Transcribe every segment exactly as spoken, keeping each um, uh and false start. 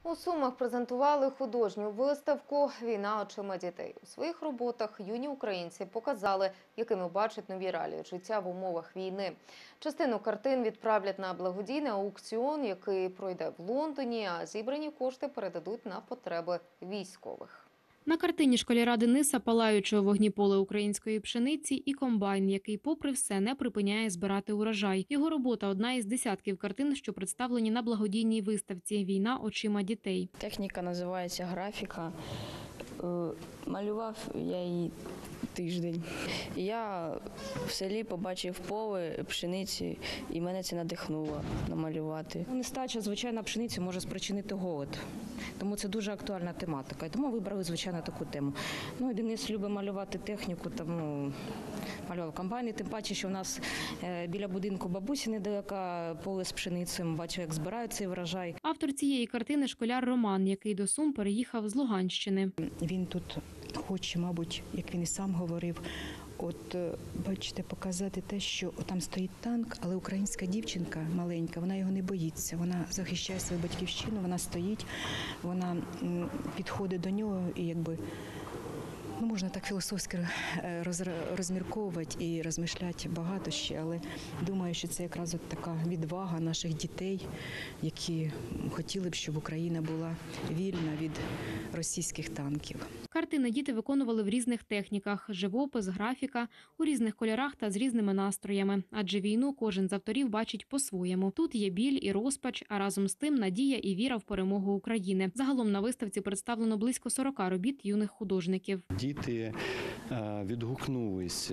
У Сумах презентували художню виставку «Війна очима дітей». У своїх роботах юні українці показали, якими бачать нові реалії життя в умовах війни. Частину картин відправлять на благодійний аукціон, який пройде в Лондоні, а зібрані кошти передадуть на потреби військових. На картині школяра Дениса палаючого вогні поле української пшениці і комбайн, який попри все не припиняє збирати урожай. Його робота – одна із десятків картин, що представлені на благодійній виставці «Війна очима дітей». Техніка називається графіка. Е, Малював я її тиждень. І я в селі побачив поле пшениці, і мене це надихнуло намалювати. Нестача, звичайно, пшениці може спричинити голод. Тому це дуже актуальна тематика. І тому вибрали, звичайно, таку тему. Ну, і Денис любить малювати техніку, тому малював комбайни, тим паче, що в нас біля будинку бабусі недалеко поле з пшеницею. Бачу, як збирають цей врожай. Автор цієї картини – школяр Роман, який до Сум переїхав з Луганщини. Він тут хоче, мабуть, як він і сам говорив, от, бачите, показати те, що там стоїть танк, але українська дівчинка маленька, вона його не боїться, вона захищає свою батьківщину, вона стоїть, вона підходить до нього і якби, ну, можна так філософськи розмірковувати і розмишляти багато ще, але думаю, що це якраз от така відвага наших дітей, які хотіли б, щоб Україна була вільна від російських танків. Картини діти виконували в різних техніках – живопис, графіка, у різних кольорах та з різними настроями. Адже війну кожен з авторів бачить по-своєму. Тут є біль і розпач, а разом з тим надія і віра в перемогу України. Загалом на виставці представлено близько сорока робіт юних художників. Діти відгукнулись,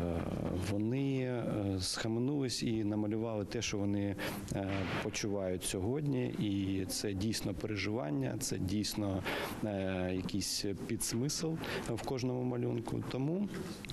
вони схаменулись і намалювали те, що вони почувають сьогодні. І це дійсно переживання, це дійсно якийсь підсмисл в кожному малюнку. Тому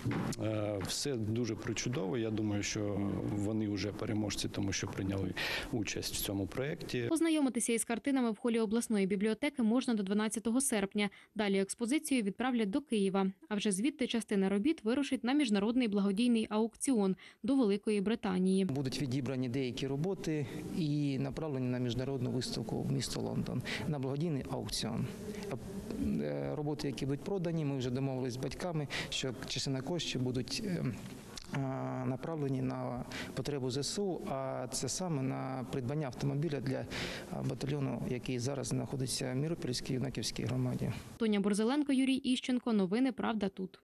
все дуже причудово. Я думаю, що вони вже переможці, тому що прийняли участь в цьому проєкті. Познайомитися із картинами в холі обласної бібліотеки можна до дванадцятого серпня. Далі експозицію відправлять до Києва. А вже звідти частина робіт вирушить на міжнародний благодійний аукціон до Великої Британії. Будуть відібрані деякі роботи і направлені на міжнародну виставку в місто Лондон, на благодійний аукціон. Роботи, які будуть продані, ми вже домовились з батьками, що частина коштів будуть направлені на потребу ЗСУ, а це саме на придбання автомобіля для батальйону, який зараз знаходиться в Миропільській юнаківській громаді. Тоня Борзеленко, Юрій Іщенко. Новини «Правда тут».